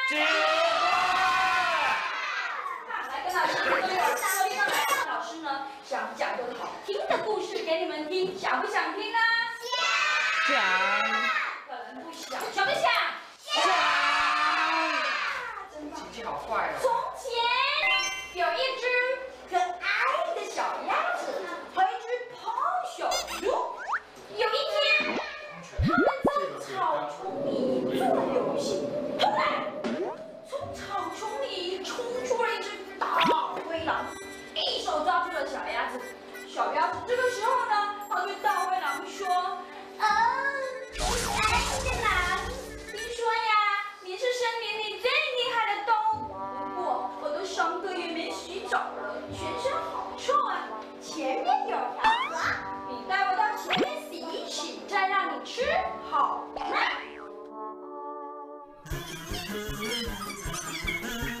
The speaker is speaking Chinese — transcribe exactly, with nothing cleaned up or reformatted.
计划。 来跟老师这个有大力的来，老师呢想讲个好听的故事给你们听，想不想听呢？ 想。 可能不想，想不想？ 想。 真棒！ 成绩好快哦。 从前有一只可爱的小鸭子和一只胖小猪。有一天，他们在草丛里做游戏，突然从草丛里冲出了一只大灰狼，一手抓住了小鸭子。小鸭子这个时候呢，它对大灰狼说：“嗯，亲爱的狼，听说呀，你是森林里最厉害的动物，不过我都三个月没洗澡了，全身好臭啊。前面有条河，你带我到前面洗一洗，再让你吃，好吗？”